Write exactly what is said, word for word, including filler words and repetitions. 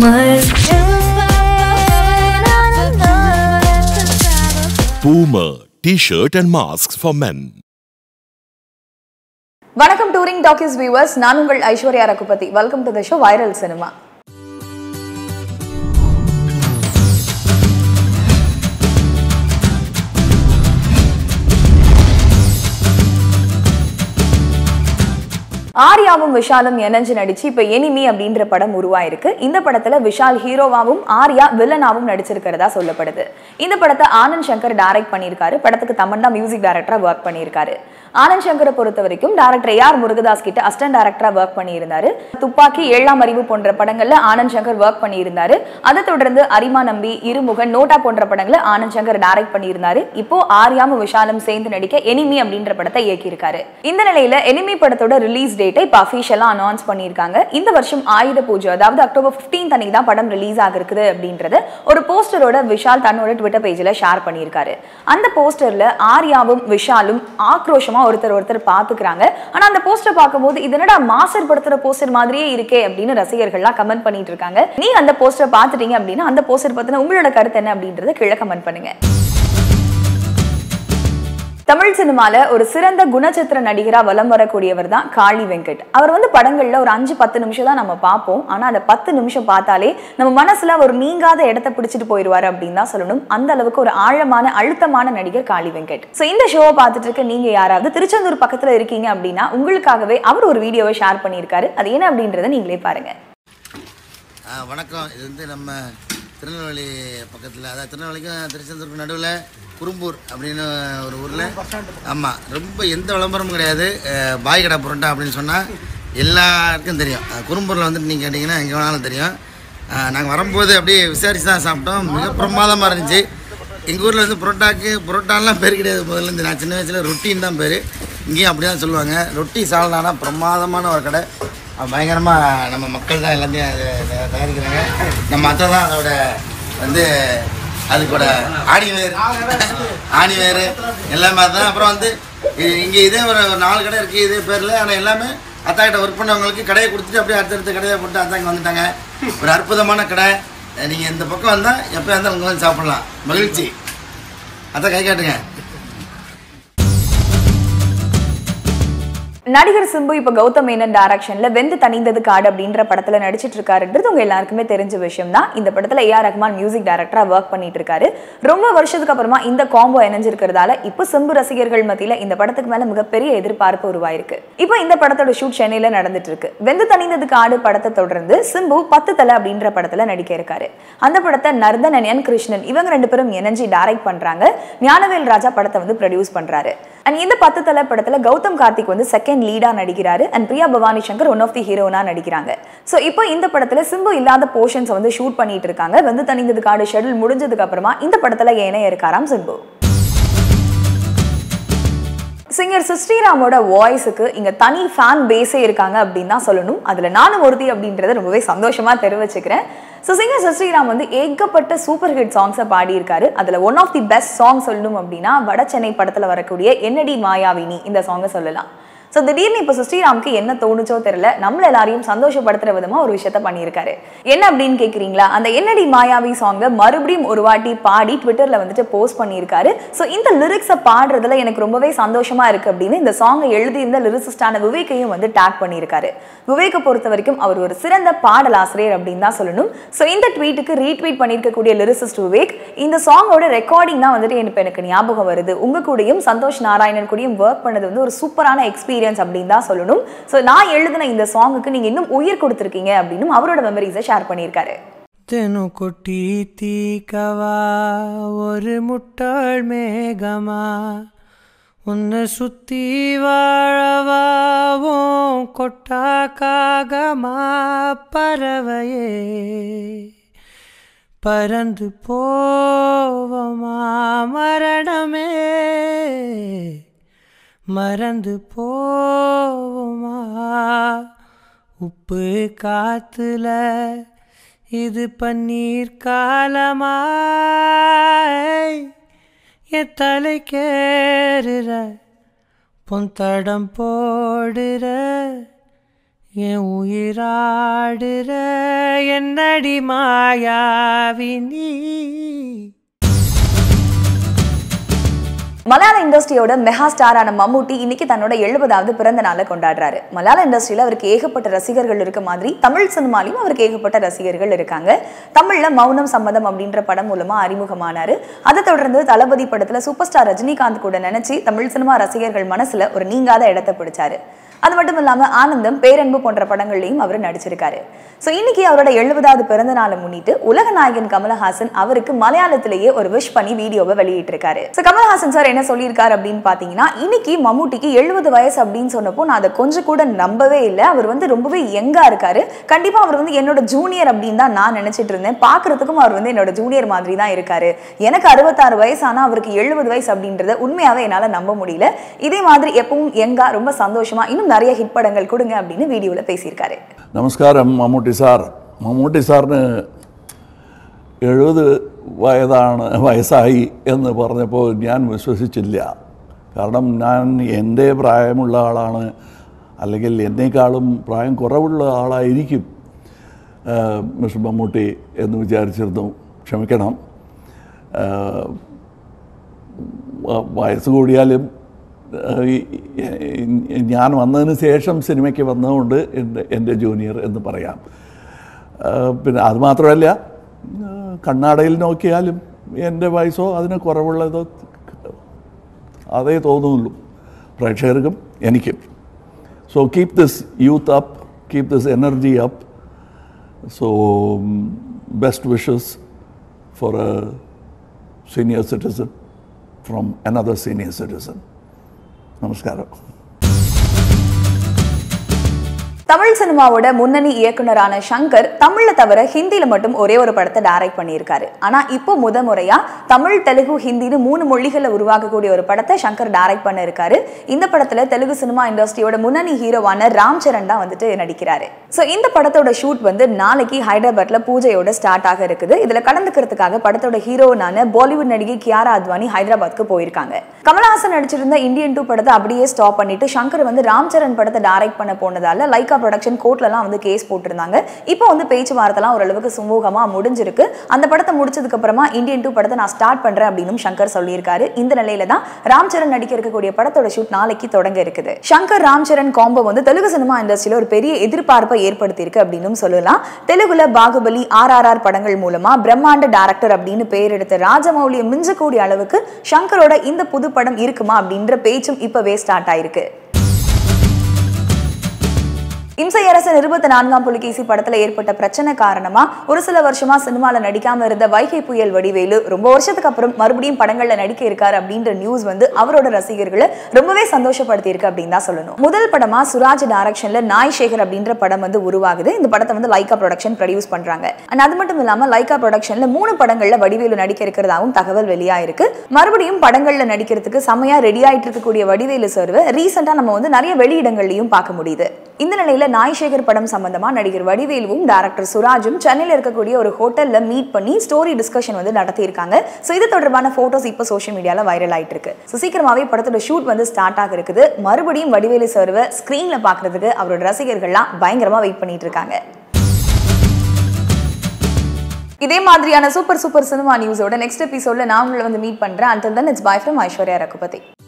Boomer. Boomer T-shirt and masks for men. வணக்கம் touring talkies viewers, நான் உங்கள் Aishwarya Raghupathi. Welcome to the show viral cinema. ஆர்யாவும் விஷாலும் இணைஞ்சு நடிச்சு இப்ப எனிமி அப்படின்ற படம் உருவாயிருக்கு. இந்த படத்துல விஷால் ஹீரோவாவும் ஆர்யா வில்லனாவும் நடிச்சிருக்கிறதா சொல்லப்படுது. இந்த படத்தை ஆனந்த் சங்கர் டைரக்ட் பண்ணியிருக்காரு. படத்துக்கு தமன்னா மியூசிக் டைரக்டரா ஒர்க் பண்ணியிருக்காரு. ஆனந்த் சங்கரை பொறுத்த வரைக்கும் டைரக்டர் ஏஆர் முருகதாஸ் கிட்ட அசிஸ்டன்ட் டைரக்டரா ஒர்க் பண்ணியிருந்தாரு. துப்பாக்கி, ஏழாம் அறிவு போன்ற படங்கள்ல ஆனந்த் சங்கர் ஒர்க் பண்ணியிருந்தாரு. அதை தொடர்ந்து அரிமா நம்பி, இருமுகன், நோட்டா போன்ற படங்களை ஆனந்த் சங்கர் டைரக்ட் பண்ணியிருந்தாரு. இப்போ ஆர்யாவும் விஷாலும் சேர்ந்து நடிக்க எனிமி அப்படின்ற படத்தை இயக்கியிருக்காரு. இந்த நிலையில எனிமி படத்தோட ரிலீஸ் டேட்டை இப்ப அபிஷியலா அனௌன்ஸ் பண்ணியிருக்காங்க. இந்த வருஷம் ஆயுத பூஜை, அதாவது அக்டோபர் பதினைந்து அன்னைக்கு தான் படம் ரிலீஸ் ஆகிருக்குது அப்படின்றது ஒரு போஸ்டரோட விஷால் தன்னோட ட்விட்டர் பேஜ்ல ஷேர் பண்ணியிருக்காரு. அந்த போஸ்டர்ல ஆர்யாவும் விஷாலும் ஆக்ரோஷமா ஒருத்தர் ஒருத்தர் பாத்துக்கிறாங்க. ஆனா அந்த போஸ்டர் பார்க்கும்போது இது என்னடா மாஸ்டர் படத்தோட போஸ்டர் மாதிரியே இருக்கே அப்படின்னு ரசிகர்கள்லாம் கமெண்ட் பண்ணிட்டு இருக்காங்க. நீங்க அந்த போஸ்டர் பாத்துட்டீங்க அப்படின்னா அந்த போஸ்டர் பத்தின உங்களோட கருத்து என்ன அப்படின்றத கீழே கமெண்ட் பண்ணுங்க. தமிழ் சினிமால ஒரு சிறந்த குணச்சித்திர நடிகரா வலம் வரக்கூடியவர் தான் காளி வெங்கட். அவர் வந்து படங்கள்ல ஒரு அஞ்சு பத்து நிமிஷம் தான் நம்ம பார்ப்போம். ஆனா அந்த பத்து நிமிஷம் பார்த்தாலே நம்ம மனசுல ஒரு நீங்காத இடத்தை பிடிச்சிட்டு போயிடுவாரு அப்படின்னு தான் சொல்லணும். அந்த அளவுக்கு ஒரு ஆழமான அழுத்தமான நடிகர் காளி வெங்கட். சோ இந்த ஷோவை பார்த்துட்டு இருக்க நீங்க யாராவது திருச்செந்தூர் பக்கத்துல இருக்கீங்க அப்படின்னா உங்களுக்காகவே அவர் ஒரு வீடியோவை ஷேர் பண்ணியிருக்காரு. அது என்ன அப்படின்றத நீங்களே பாருங்க. வணக்கம். இது வந்து நம்ம திருநெல்வேலி பக்கத்தில், அதாவது திருநெல்வேலிக்கும் திருச்செந்தூருக்கு நடுவில் குறும்பூர் அப்படின்னு ஒரு ஊரில். ஆமாம், ரொம்ப எந்த விளம்பரமும் கிடையாது. பாய் கடை புரோட்டா அப்படின்னு சொன்னால் எல்லாருக்கும் தெரியும். குறும்பூரில் வந்துட்டு நீங்கள் கேட்டிங்கன்னா எங்கே வேணாலும் தெரியும். நாங்கள் வரும்போது அப்படியே விசாரித்து தான் சாப்பிட்டோம். மிக பிரமாதமாக இருந்துச்சு. எங்கள் ஊரில் வந்து புரோட்டாக்கு புரோட்டாலாம் பேர் கிடையாது. முதல்லேருந்து நான் சின்ன வயசில் ரொட்டின்னு தான் பேர். இங்கேயும் அப்படி தான் சொல்லுவாங்க. ரொட்டி சால்னானா பிரமாதமான ஒரு கடை. பயங்கரமாக நம்ம மக்கள் தான் எல்லாத்தையும் அதை தயாரிக்கிறாங்க. நம்ம அத்தை தான் அதோட வந்து அதுக்கூட ஆணிவேர் ஆணிவேர் எல்லாமே தான். அப்புறம் வந்து இங்கே இதே ஒரு நாலு கடை இருக்குது இதே பேரில். ஆனால் எல்லாமே அத்தா கிட்ட ஒர்க் பண்ணவங்களுக்கு கடையை கொடுத்துட்டு அப்படியே அடுத்தடுத்த கடையை போட்டு அத்தாங்க வந்துட்டாங்க. ஒரு அற்புதமான கடை. நீங்கள் இந்த பக்கம் வந்தால் எப்போ இருந்தாலும் அங்கே வந்து சாப்பிட்லாம். மகிழ்ச்சி. அத்தா கை காட்டுங்க. நடிகர் சிம்பு இப்ப கௌதம் மேனன் டைரக்ஷன்ல வெந்து தணிந்தது காடு அப்படின்ற படத்துல நடிச்சிட்டு இருக்காருன்றது உங்க எல்லாருக்குமே தெரிஞ்ச விஷயம் தான். இந்த படத்துல ஏஆர் ரஹ்மான் மியூசிக் டைரக்டரா ஒர்க் பண்ணிட்டு இருக்காரு. ரொம்ப வருஷத்துக்கு அப்புறமா இந்த காம்போ இணைஞ்சிருக்கிறதால இப்போ சிம்பு ரசிகர்கள் மத்தியில இந்த படத்துக்கு மேல மிகப்பெரிய எதிர்பார்ப்பு உருவாயிருக்கு. இப்போ இந்த படத்தோட ஷூட் சென்னையில நடந்துட்டு இருக்கு. வெந்து தணிந்தது காடு படத்தை தொடர்ந்து சிம்பு பத்து தலை அப்படின்ற படத்துல நடிக்க இருக்காரு. அந்த படத்தை நர்தன் அண்ட் என் கிருஷ்ணன் இவங்க ரெண்டு பேரும் இணைஞ்சு டைரக்ட் பண்றாங்க. ஞானவேல் ராஜா படத்தை வந்து ப்ரொடியூஸ் பண்றாரு. அண்ட் இந்த பத்து தலை படத்துல கௌதம் கார்த்திக் வந்து செகண்ட் லீடா நடிக்கிறாரு. And Priya Bhavani Shankar one of the ஹீரோனா நடிக்கிறாங்க. சோ இப்போ இந்த படத்துல சிம்பு இல்லாத போர்ஷன்ஸ் வந்து ஷூட் பண்ணிட்டு இருக்காங்க. வந்து தணிந்தது காடு ஷெட்யூல் முடிஞ்சதுக்கு அப்புறமா இந்த படத்துல ஏனே இருக்காராம் சிம்பு. சிங்கர் ஸ்ரீராமோட வாய்ஸுக்கு இங்க தனி ஃபேன் பேஸே இருக்காங்க அப்படின்னு தான் சொல்லணும். அதுல நானும் ஒருத்தி அப்படின்றத ரொம்பவே சந்தோஷமா தெரிவிச்சுக்கிறேன். ஸோ சிங்கர் ஸ்ரீராம் வந்து ஏகப்பட்ட சூப்பர் ஹிட் சாங்ஸை பாடியிருக்காரு. அதுல one of the best song சொல்லணும் அப்படின்னா வட சென்னை படத்துல வரக்கூடிய என்னடி மாயாவினி இந்த சாங்கை சொல்லலாம். ஸோ திடீர்னு இப்போ ஸ்ரீராமுக்கு என்ன தோணுச்சோ தெரியல, நம்மள எல்லாரையும் சந்தோஷப்படுத்துற விதமா ஒரு விஷயத்த பண்ணியிருக்காரு. என்ன அப்படின்னு கேட்குறீங்களா? அந்த என்னடி மாயாவி சாங்கை மறுபடியும் ஒரு வாட்டி பாடி ட்விட்டர்ல வந்துட்டு போஸ்ட் பண்ணியிருக்காரு. ஸோ இந்த லிரிக்ஸை பாடுறதுல எனக்கு ரொம்பவே சந்தோஷமா இருக்கு அப்படின்னு இந்த சாங்கை எழுதியிருந்த லிரிசிஸ்டான விவேக்கையும் வந்து டேக் பண்ணியிருக்காரு. விவேக்கை பொறுத்த வரைக்கும் அவர் ஒரு சிறந்த பாடலாசிரியர் அப்படின்னு தான் சொல்லணும். ஸோ இந்த ட்வீட்டுக்கு ரீட்வீட் பண்ணியிருக்கக்கூடிய லிரிசிஸ்ட் விவேக், இந்த சாங்கோட ரெக்கார்டிங் தான் வந்துட்டு எனக்கு எனக்கு ஞாபகம் வருது. உங்க கூடயும் சந்தோஷ் நாராயணன் கூடயும் ஒர்க் பண்ணது வந்து ஒரு சூப்பரான எக்ஸ்பீரியன்ஸ் அப்படின்னு தான் சொல்லணும். சோ நான் எழுதின இந்த சாங்குக்கு நீங்க இன்னும் உயிர் கொடுத்திருக்கீங்க அப்படின்னு அவரோட மெமரிஸை ஷேர் பண்ணியிருக்காரு. தெனு கொட்டி தீக்கவா ஒரு முட்டாள் மேகமா உன்னை சுத்தி வாழவாவும் கொட்டா காகமா பறவையே பறந்து போவமா மரணமே மறந்து போவமா உப்பு காத்துல இது பன்னீர் காலமாய் என் தலை கேறுற பொன் தடம் போடுற என் உயிராடுற என்னடி மாயாவி நீ. மலையாள இண்டஸ்ட்ரியோட மெகா ஸ்டாரான மம்முட்டி இன்னைக்கு தன்னோட எழுபதாவது பிறந்த நாளை கொண்டாடுறாரு. மலையாள இண்டஸ்ட்ரியில அவருக்கு ஏகப்பட்ட ரசிகர்கள் இருக்க மாதிரி தமிழ் சினிமாலையும் அவருக்கு ஏகப்பட்ட ரசிகர்கள் இருக்காங்க. தமிழ்ல மௌனம் சம்மதம் அப்படின்ற படம் மூலமா அறிமுகமானாரு. அதை தொடர்ந்து தளபதி படத்துல சூப்பர் ஸ்டார் ரஜினிகாந்த் கூட நினைச்சு தமிழ் சினிமா ரசிகர்கள் மனசுல ஒரு நீங்காத இடத்தை பிடிச்சாரு. அது மட்டும் இல்லாம ஆனந்தம், பேரன்பு போன்ற படங்கள்லையும் அவர் நடிச்சிருக்காரு. ஸோ இன்னைக்கு அவரோட எழுபதாவது பிறந்த நாளை முன்னிட்டு உலக நாயகன் கமலஹாசன் அவருக்கு மலையாளத்திலேயே ஒரு விஷ் பண்ணி வீடியோவை வெளியிட்டிருக்காரு. ஸோ கமலஹாசன் சார் என்ன சொல்லியிருக்காரு அப்படின்னு பாத்தீங்கன்னா, இன்னைக்கு மம்முட்டிக்கு எழுபது வயசு அப்படின்னு சொன்னப்போ நான் அதை கொஞ்சம் கூட நம்பவே இல்லை. அவர் வந்து ரொம்பவே யங்கா இருக்காரு. கண்டிப்பா அவர் வந்து என்னோட ஜூனியர் அப்படின்னு தான் நான் நினைச்சிட்டு இருந்தேன். பாக்குறதுக்கும் அவர் வந்து என்னோட ஜூனியர் மாதிரி தான் இருக்காரு. எனக்கு அறுபத்தாறு வயசு ஆனா அவருக்கு எழுபது வயசு அப்படின்றத உண்மையாவே என்னால நம்ப முடியல. இதே மாதிரி எப்பவும் யங்கா ரொம்ப சந்தோஷமா இன்னும் நிறைய ஹிட் படங்கள் கொடுங்க அப்படின்னு வீடியோல பேசியிருக்காரு. നമസ്കാരം മമ്മൂട്ടി സാർ. മമ്മൂട്ടി സാറിന് എഴുപത് വയതാണ് വയസ്സായി എന്ന് പറഞ്ഞപ്പോൾ ഞാൻ വിശ്വസിച്ചില്ല. കാരണം ഞാൻ എൻ്റെ പ്രായമുള്ള ആളാണ്, അല്ലെങ്കിൽ എന്നേക്കാളും പ്രായം കുറവുള്ള ആളായിരിക്കും മിസ്റ്റർ മമ്മൂട്ടി എന്ന് വിചാരിച്ചിരുന്നു. ക്ഷമിക്കണം, വയസ്സ് കൂടിയാലും ഞാൻ വന്നതിന് ശേഷം സിനിമയ്ക്ക് വന്നതുകൊണ്ട് എൻ്റെ എൻ്റെ ജൂനിയർ എന്ന് പറയാം. പിന്നെ അതുമാത്രമല്ല, കണ്ണാടയിൽ നോക്കിയാലും എൻ്റെ വയസ്സോ അതിന് കുറവുള്ളതോ അതേ തോന്നുള്ളൂ പ്രേക്ഷകർക്കും എനിക്കും. So keep this youth up, keep this energy up. So best wishes for a senior citizen from another senior citizen. நமஸ்காரம். தமிழ் சினிமாவோட முன்னணி இயக்குனரான ஷங்கர் தமிழ்ல தவிர ஹிந்தியில மட்டும் ஒரே ஒரு படத்தை டைரக்ட் பண்ணியிருக்காரு. ஆனா இப்போ முத முறையா தமிழ், தெலுங்கு, ஹிந்தின்னு மூணு மொழிகளை உருவாக்கக்கூடிய ஒரு படத்தை ஷங்கர் டைரக்ட் பண்ண இருக்காரு. இந்த படத்துல தெலுங்கு சினிமா இண்டஸ்ட்ரியோட முன்னணி ஹீரோவான ராம் சரண் தான் வந்துட்டு நடிக்கிறாரு. ஸோ இந்த படத்தோட ஷூட் வந்து நாளைக்கு ஹைதராபாத்ல பூஜையோட ஸ்டார்ட் ஆக இருக்குது. இதுல கலந்துக்கிறதுக்காக படத்தோட ஹீரோனான பாலிவுட் நடிகை கியாரா அத்வானி ஹைதராபாத்க்கு போயிருக்காங்க. கமலஹாசன் நடிச்சிருந்த இந்தியன் டூ படத்தை அப்படியே ஸ்டாப் பண்ணிட்டு ஷங்கர் வந்து ராம் சரண் படத்தை டைரக்ட் பண்ண போனதால லைக்கா ப்ரொடக்ஷன் கோர்ட்லலாம் வந்து கேஸ் போட்டிருந்தாங்க. இப்போ வந்து பேச்சுவார்த்தைலாம் ஓரளவுக்கு சுமூகமா முடிஞ்சிருக்கு. அந்த படத்தை முடிச்சதுக்கு அப்புறமா இந்தியன் டூ படத்தை நான் ஸ்டார்ட் பண்றேன் அப்படின்னு ஷங்கர் சொல்லியிருக்காரு. இந்த நிலையில தான் ராம் சரண் நடிக்க இருக்கக்கூடிய படத்தோட ஷூட் நாளைக்கு தொடங்க இருக்குது. ஷங்கர் ராம் சரண் காம்போ வந்து தெலுங்கு சினிமா இண்டஸ்ட்ரியில ஒரு பெரிய எதிர்பார்ப்பை ஏற்படுத்தி இருக்கு அப்படின்னு சொல்லலாம். தெலுங்குல பாகுபலி, ஆர் ஆர் ஆர் படங்கள் மூலமா பிரம்மாண்ட டைரக்டர் அப்படின்னு பெயர் எடுத்த ராஜமௌலியை மிஞ்சக்கூடிய அளவுக்கு ஷங்கரோட இந்த புது படம் இருக்குமா அப்படின்ற பேச்சும் இப்பவே ஸ்டார்ட் ஆயிருக்கு. இம்சை அரசன் இருபத்தி நான்காம் புலிகேசி படத்துல ஏற்பட்ட பிரச்சனை காரணமா ஒரு சில வருஷமா சினிமால நடிக்காம இருந்த வைகை புயல் வடிவேலு ரொம்ப வருஷத்துக்கு அப்புறம் மறுபடியும் படங்கள்ல நடிக்க இருக்காரு அப்படின்ற நியூஸ் வந்து அவரோட ரசிகர்களை ரொம்பவே சந்தோஷப்படுத்தி இருக்கு அப்படின்னு தான் சொல்லணும். முதல் படமா சுராஜ் டைரக்ஷன்ல நாய் சேகர் அப்படின்ற படம் வந்து உருவாகுது. இந்த படத்தை வந்து லைக்கா ப்ரொடக்ஷன் ப்ரொடியூஸ் பண்றாங்க. அண்ட் அது மட்டும் இல்லாம லைக்கா ப்ரொடக்ஷன்ல மூணு படங்கள்ல வடிவேலு நடிக்க இருக்கிறதாவும் தகவல் வெளியா இருக்கு. மறுபடியும் படங்கள்ல நடிக்கிறதுக்கு செமையா ரெடி ஆயிட்டு இருக்கக்கூடிய வடிவேலு சர்வை ரீசெண்டா நம்ம வந்து நிறைய வெளியிடங்கள்லயும் பார்க்க முடியுது. இந்த நிலையில நாய் சேகர் படம் சம்பந்தமா நடிகர் வடிவேலுவும் டைரக்டர் சுராஜும் சென்னையில் இருக்கக்கூடிய ஒரு ஹோட்டல்ல மீட் பண்ணி ஸ்டோரி டிஸ்கஷன் வந்து நடத்தி இருக்காங்க. சோ இது தொடர்பான போட்டோஸ் இப்போ சோஷியல் மீடியால வைரல் ஆயிட்டு இருக்கு. சோ சீக்கிரமாவே படத்தோட ஷூட் வந்து ஸ்டார்ட் ஆக இருக்குது. மறுபடியும் வடிவேலு சர்வை ஸ்கிரீன்ல பாக்குறதுக்கு அவரோட ரசிகர்கள்லாம் பயங்கரமா வெயிட் பண்ணிட்டு இருக்காங்க. இதே மாதிரியான சூப்பர் சூப்பர் சினிமா நியூஸோட நெக்ஸ்ட் எபிசோட்ல நான் உங்களை வந்து மீட் பண்றேன். Until then, it's bye from Aishwarya Raghupathi.